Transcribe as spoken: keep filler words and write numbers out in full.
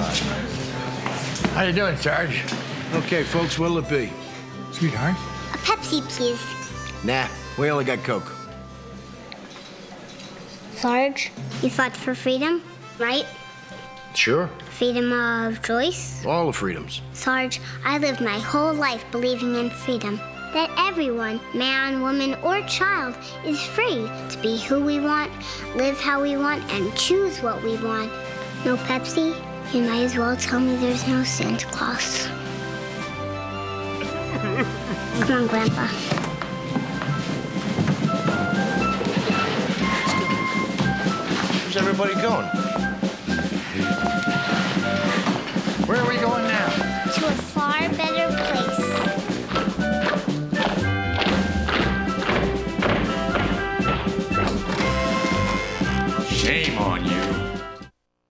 How you doing, Sarge? Okay, folks, what'll it be? Sweetheart? A Pepsi, please. Nah, we only got Coke. Sarge, you fought for freedom, right? Sure. Freedom of choice? All the freedoms. Sarge, I lived my whole life believing in freedom. That everyone, man, woman, or child, is free to be who we want, live how we want, and choose what we want. No Pepsi? You might as well tell me there's no Santa Claus. Come on, Grandpa. Where's everybody going? Where are we going now?